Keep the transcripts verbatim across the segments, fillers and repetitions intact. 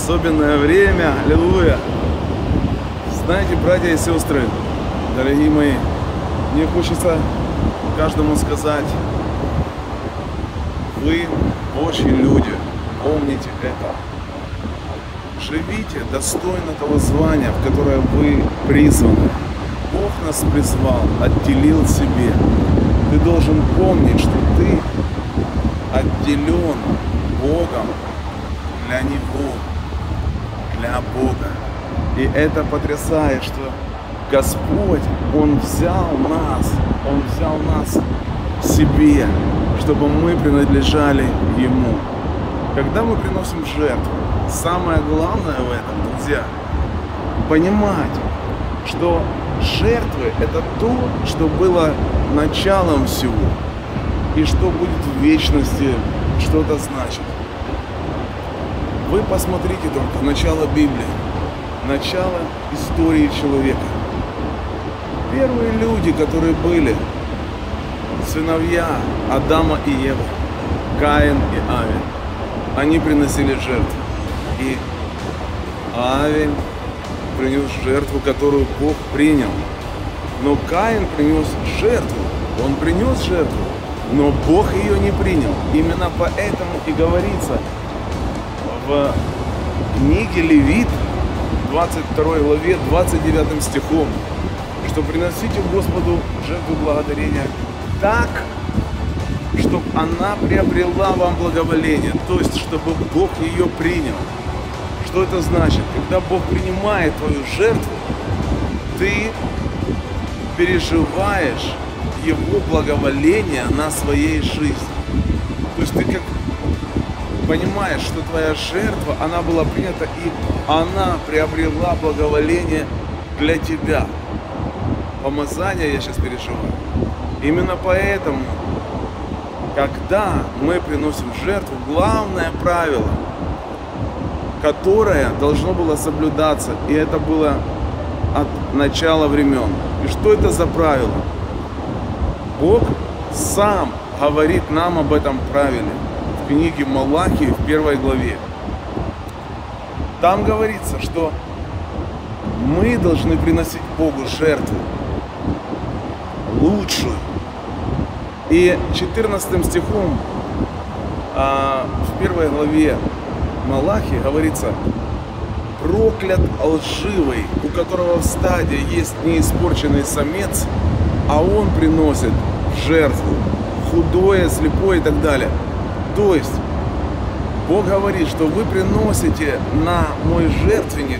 особенное время. Аллилуйя. Знаете, братья и сестры, дорогие мои, мне хочется каждому сказать: вы Божьи люди, помните это. Живите достойно того звания, в которое вы призваны. Бог нас призвал, отделил себе. Ты должен помнить, что ты отделен Богом для Него, для Бога. И это потрясает, что Господь, Он взял нас, Он взял нас себе, чтобы мы принадлежали Ему. Когда мы приносим жертву, самое главное в этом, друзья, понимать, что жертвы – это то, что было началом всего, и что будет в вечности что-то значит. Вы посмотрите только начало Библии, начало истории человека. Первые люди, которые были, сыновья Адама и Евы, Каин и Авель, они приносили жертву. И Авель принес жертву, которую Бог принял. Но Каин принес жертву, он принес жертву, но Бог ее не принял. Именно поэтому и говорится в книге Левит, двадцать второй главе, двадцать девятым стихом, что приносите Господу жертву благодарения так, чтобы она приобрела вам благоволение, то есть, чтобы Бог ее принял. Что это значит? Когда Бог принимает твою жертву, ты переживаешь Его благоволение на своей жизни. То есть ты как понимаешь, что твоя жертва, она была принята, и она приобрела благоволение для тебя. Помазание я сейчас переживаю. Именно поэтому, когда мы приносим жертву, главное правило, которое должно было соблюдаться, и это было от начала времен. И что это за правило? Бог сам говорит нам об этом правиле в книге Малахии в первой главе. Там говорится, что мы должны приносить Богу жертву лучшую. И четырнадцатым стихом а, в первой главе Малахии говорится: проклят лживый, у которого в стаде есть неиспорченный самец, а он приносит в жертву худое, слепое и так далее. То есть Бог говорит, что вы приносите на мой жертвенник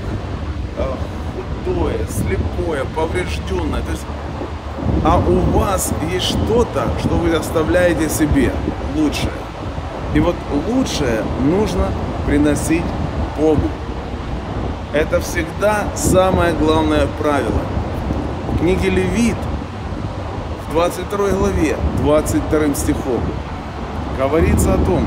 худое, слепое, поврежденное. То есть, а у вас есть что-то, что вы оставляете себе лучшее. И вот лучшее нужно приносить Богу. Это всегда самое главное правило. В книге Левит, в двадцать второй главе, двадцать вторым стихом, говорится о том,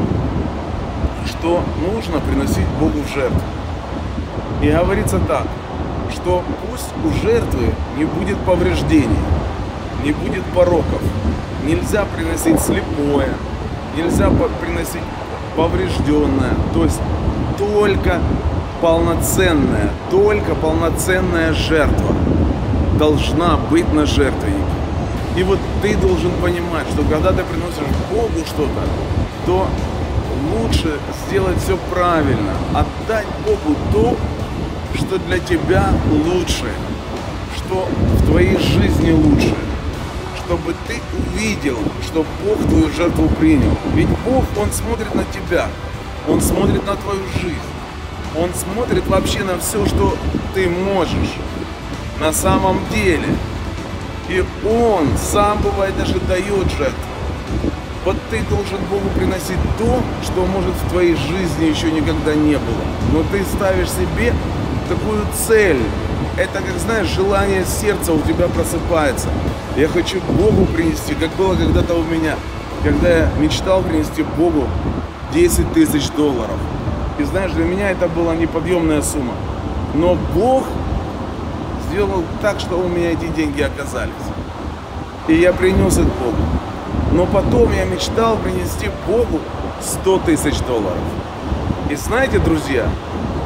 что нужно приносить Богу в жертву. И говорится так, что пусть у жертвы не будет повреждений, не будет пороков. Нельзя приносить слепое, нельзя приносить поврежденное. То есть только полноценная, только полноценная жертва должна быть на жертвеннике. И вот ты должен понимать, что когда ты приносишь Богу что-то, то лучше сделать все правильно, отдать Богу то, что для тебя лучше, что в твоей жизни лучше, чтобы ты увидел, что Бог твою жертву принял. Ведь Бог, Он смотрит на тебя, Он смотрит на твою жизнь, Он смотрит вообще на все, что ты можешь на самом деле. И Он сам, бывает, даже дает жертву. Вот ты должен Богу приносить то, что, может, в твоей жизни еще никогда не было. Но ты ставишь себе такую цель. Это, как знаешь, желание сердца у тебя просыпается. Я хочу Богу принести, как было когда-то у меня, когда я мечтал принести Богу десять тысяч долларов. И знаешь, для меня это была неподъемная сумма. Но Бог сделал так, что у меня эти деньги оказались. И я принес их Богу. Но потом я мечтал принести Богу сто тысяч долларов. И знаете, друзья,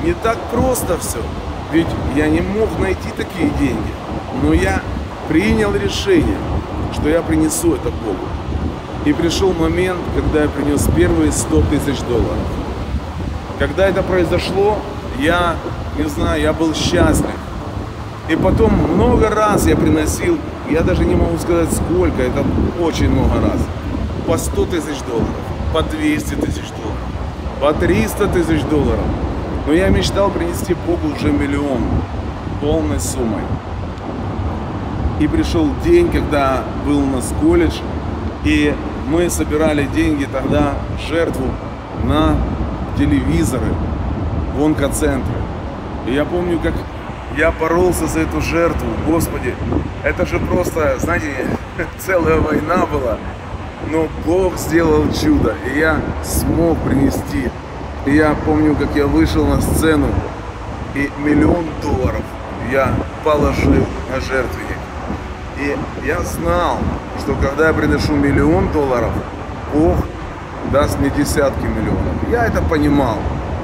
не так просто все. Ведь я не мог найти такие деньги. Но я принял решение, что я принесу это Богу. И пришел момент, когда я принес первые сто тысяч долларов. Когда это произошло, я, не знаю, я был счастлив. И потом много раз я приносил, я даже не могу сказать сколько, это очень много раз. По сто тысяч долларов, по двести тысяч долларов, по триста тысяч долларов. Но я мечтал принести Богу уже миллион, полной суммой. И пришел день, когда был у нас колледж, и мы собирали деньги тогда, жертву на телевизоры в онкоцентры. И я помню, как я боролся за эту жертву. Господи, это же просто, знаете, целая война была. Но Бог сделал чудо, и я смог принести. И я помню, как я вышел на сцену, и миллион долларов я положил на жертвенник. И я знал, что когда я приношу миллион долларов, Бог даст мне десятки миллионов. Я это понимал.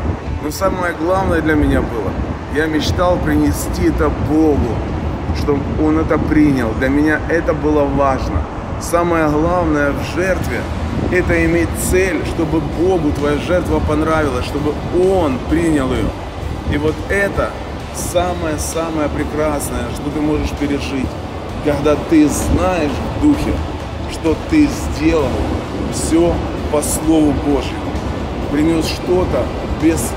Но самое главное для меня было, я мечтал принести это Богу, чтобы Он это принял. Для меня это было важно. Самое главное в жертве – это иметь цель, чтобы Богу твоя жертва понравилась, чтобы Он принял ее. И вот это самое-самое прекрасное, что ты можешь пережить, когда ты знаешь в духе, что ты сделал все по Слову Божьему, принес что-то без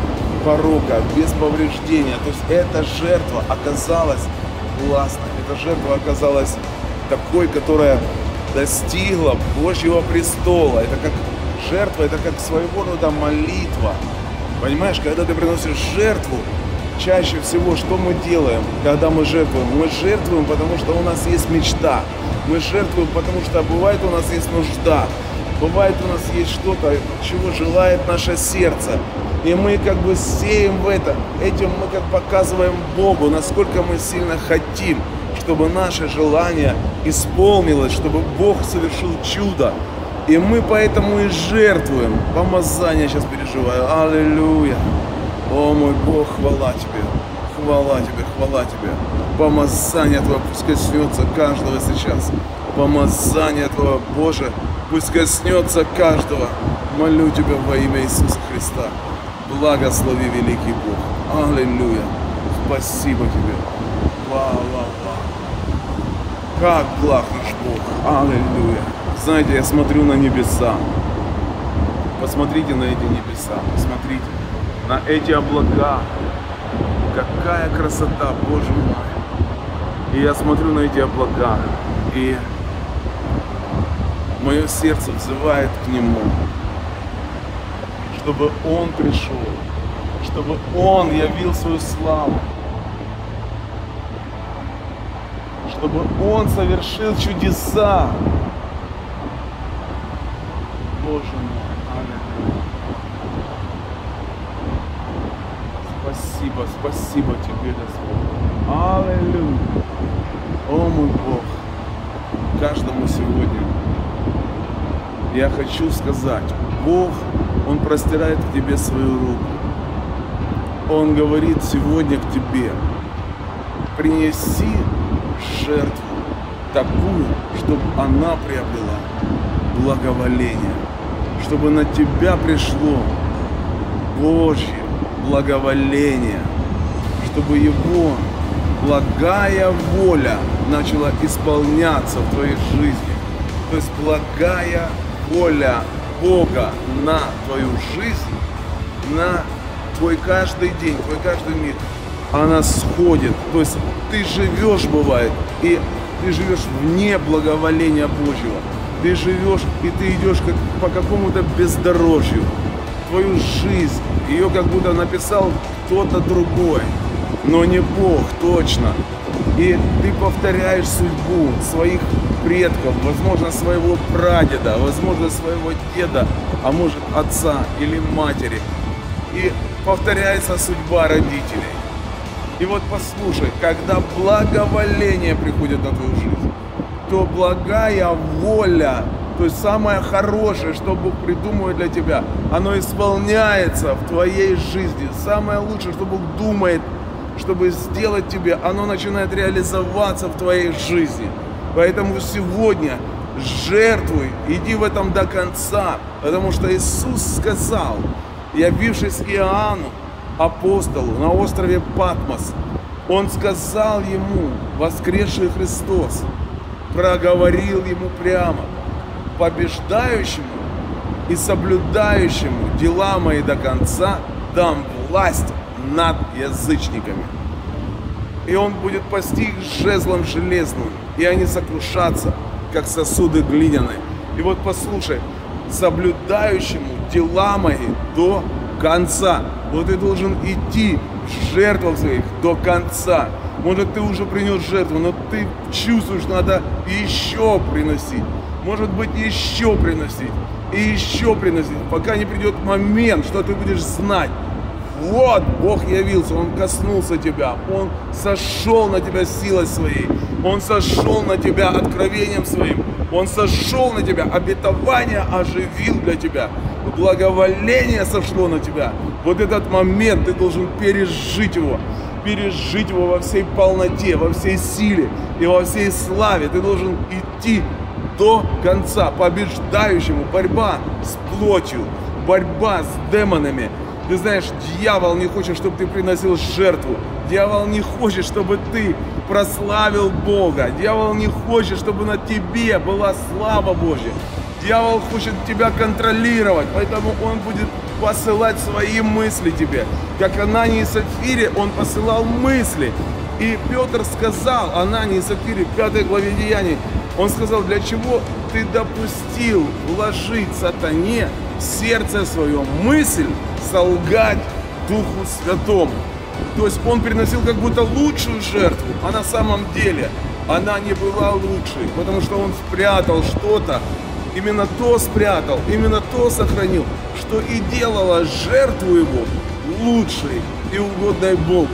порока, без повреждения. То есть эта жертва оказалась классной, эта жертва оказалась такой, которая достигла Божьего престола. Это как жертва, это как своего рода молитва. Понимаешь, когда ты приносишь жертву, чаще всего что мы делаем, когда мы жертвуем? Мы жертвуем, потому что у нас есть мечта. Мы жертвуем, потому что бывает у нас есть нужда. Бывает у нас есть что-то, чего желает наше сердце. И мы как бы сеем в это. Этим мы как показываем Богу, насколько мы сильно хотим, чтобы наше желание исполнилось, чтобы Бог совершил чудо. И мы поэтому и жертвуем. Помазание сейчас переживаю. Аллилуйя. О мой Бог, хвала Тебе. Хвала Тебе, хвала Тебе. Помазание Твое пусть коснется каждого сейчас. Помазание Твое, Боже, пусть коснется каждого. Молю Тебя во имя Иисуса Христа. Благослови, великий Бог. Аллилуйя. Спасибо Тебе. Ва-ва-ва. Как благ наш Бог. Аллилуйя. Знаете, я смотрю на небеса. Посмотрите на эти небеса. Посмотрите на эти облака. Какая красота, Боже мой. И я смотрю на эти облака. И мое сердце взывает к Нему, чтобы Он пришел, чтобы Он явил свою славу, чтобы Он совершил чудеса. Боже мой, аллилуйя. Спасибо, спасибо Тебе, Господь. Аллилуйя. О мой Бог, каждому сегодня я хочу сказать, Бог, Он простирает к тебе свою руку. Он говорит сегодня к тебе: принеси жертву такую, чтобы она приобрела благоволение, чтобы на тебя пришло Божье благоволение, чтобы Его благая воля начала исполняться в твоей жизни. То есть благая воля Бога на твою жизнь, на твой каждый день, твой каждый миг, она сходит. То есть ты живешь, бывает, и ты живешь вне благоволения Божьего. Ты живешь, и ты идешь как по какому-то бездорожью. Твою жизнь, ее как будто написал кто-то другой, но не Бог точно. И ты повторяешь судьбу своих предков, возможно, своего прадеда, возможно, своего деда, а может, отца или матери. И повторяется судьба родителей. И вот послушай, когда благоволение приходит на твою жизнь, то благая воля То есть самое хорошее, что Бог придумывает для тебя, оно исполняется в твоей жизни. Самое лучшее, что Бог думает, чтобы сделать тебе, оно начинает реализоваться в твоей жизни. Поэтому сегодня жертвуй, иди в этом до конца, потому что Иисус сказал, явившись Иоанну, апостолу, на острове Патмос, Он сказал ему, воскресший Христос, проговорил ему прямо: побеждающему и соблюдающему дела мои до конца дам власть над язычниками. И он будет пасти их жезлом железным, и они сокрушатся, как сосуды глиняные. И вот послушай, соблюдающему дела мои до конца. Вот ты должен идти в жертвах своих до конца. Может, ты уже принес жертву, но ты чувствуешь, что надо еще приносить. Может быть, еще приносить. И еще приносить, пока не придет момент, что ты будешь знать: вот Бог явился, Он коснулся тебя, Он сошел на тебя силой своей, Он сошел на тебя откровением своим, Он сошел на тебя, обетование оживил для тебя, благоволение сошло на тебя. Вот этот момент ты должен пережить его, пережить его во всей полноте, во всей силе и во всей славе. Ты должен идти до конца, побеждающему. Борьба с плотью, борьба с демонами. Ты знаешь, дьявол не хочет, чтобы ты приносил жертву. Дьявол не хочет, чтобы ты прославил Бога. Дьявол не хочет, чтобы на тебе была слава Божья. Дьявол хочет тебя контролировать, поэтому он будет посылать свои мысли тебе. Как Анании и Сапфире он посылал мысли. И Петр сказал Анании и Сапфире в пятой главе Деяний, он сказал: для чего ты допустил вложить сатане в сердце свое мысль солгать Духу Святому? То есть он приносил как будто лучшую жертву, а на самом деле она не была лучшей, потому что он спрятал что-то, именно то спрятал, именно то сохранил, что и делало жертву его лучшей и угодной Богу.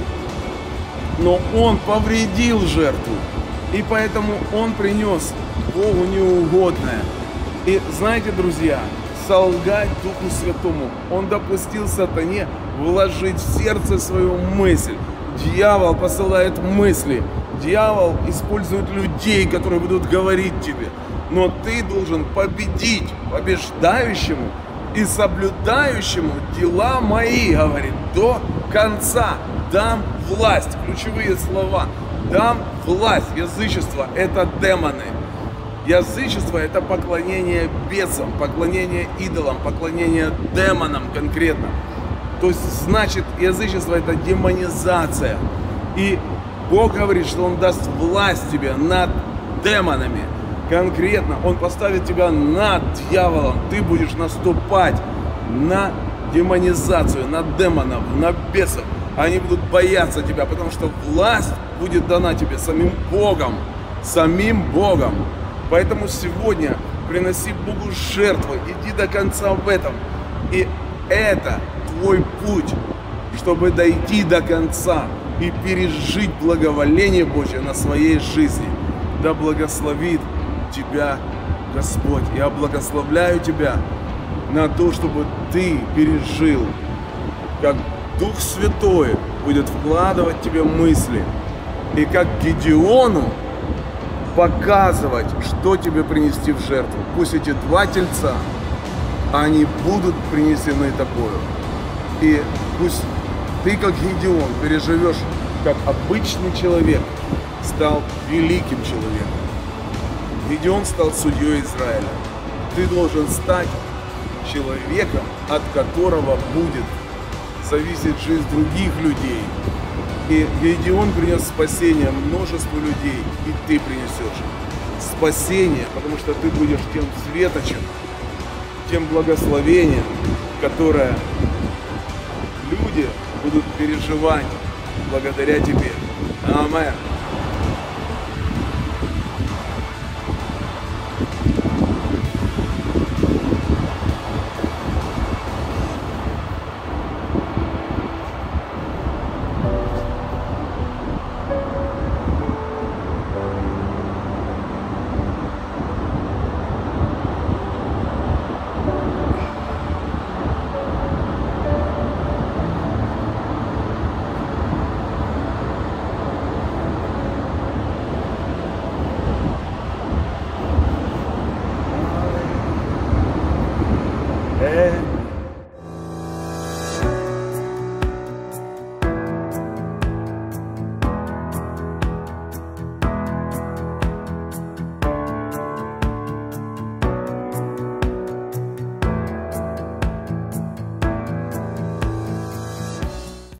Но он повредил жертву, и поэтому он принес Богу неугодное. И знаете, друзья, солгать Духу Святому, он допустил сатане вложить в сердце свою мысль. Дьявол посылает мысли, дьявол использует людей, которые будут говорить тебе. Но ты должен победить побеждающему и соблюдающему дела мои, говорит, до конца. Дам власть, ключевые слова. Дам власть. Язычество – это демоны. Язычество – это поклонение бесам, поклонение идолам, поклонение демонам конкретно. То есть, значит, язычество – это демонизация. И Бог говорит, что Он даст власть тебе над демонами. Конкретно Он поставит тебя над дьяволом. Ты будешь наступать на демонизацию, на демонов, на бесов. Они будут бояться тебя, потому что власть будет дана тебе самим Богом. Самим Богом. Поэтому сегодня приноси Богу жертву, иди до конца в этом. И это твой путь, чтобы дойти до конца и пережить благоволение Божье на своей жизни. Да благословит тебя Господь. Я благословляю тебя на то, чтобы ты пережил, как Дух Святой будет вкладывать в тебе мысли. И как Гедеону показывать, что тебе принести в жертву. Пусть эти два тельца, они будут принесены тобою. И пусть ты, как Гедеон, переживешь, как обычный человек стал великим человеком. Гедеон стал судьей Израиля. Ты должен стать человеком, от которого будет зависеть жизнь других людей. И Гедеон принес спасение множеству людей, и ты принесешь спасение, потому что ты будешь тем светочем, тем благословением, которое люди будут переживать благодаря тебе. Аминь.